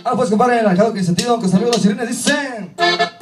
Ah, pues compadre, en el que sentido, que saludos los sirines, dicen.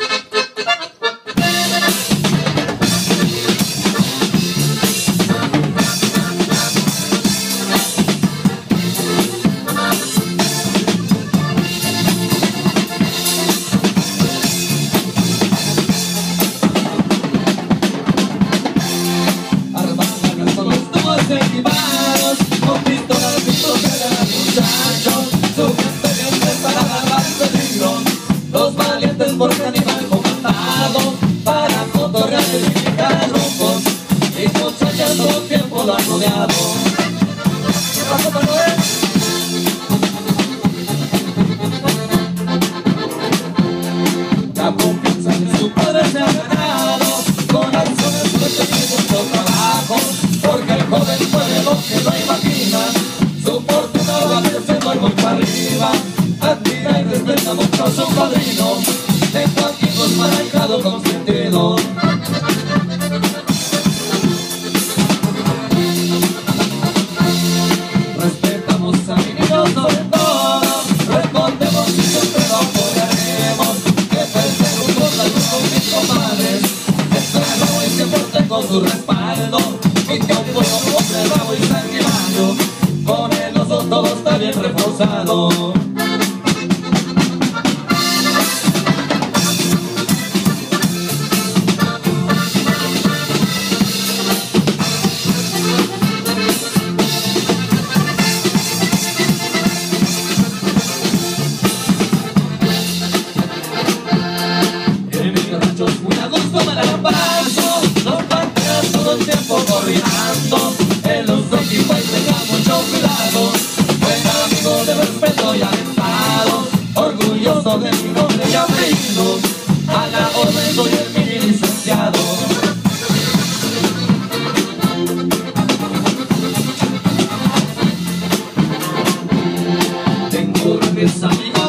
Equipados, con pistolas y proteger a muchachos, su gente bien preparada para el peligro, los valientes por animal comandados, para cotorrear y criticar rumbos, y muchachas todo el tiempo lo han rodeado. ¿Qué pasó, Manuel? La confianza de su padre se ha ganado, con acciones fuertes y mucho trabajo, porque el joven puede lo que no imagina, su fortuna va creciendo y muy para arriba, admira y respeta mucho a su padrino, de Joaquín manejado con sentido. Respetamos a mi niño sobre todo, respondemos y siempre lo apoyaremos, que pensé juntos la luz con mis comadres, espero y siempre tengo su respaldo, y que un pueblo hombre bravo y sanguinario, con el oso todo está bien reforzado. En mis ranchos muy a gusto me la paso, no faltas todo el tiempo corriendo, en los equipos tenga mucho cuidado, buen amigo de respeto y alentado, orgulloso de mi nombre y apellido, a la orden soy el mini licenciado. Tengo grandes amigos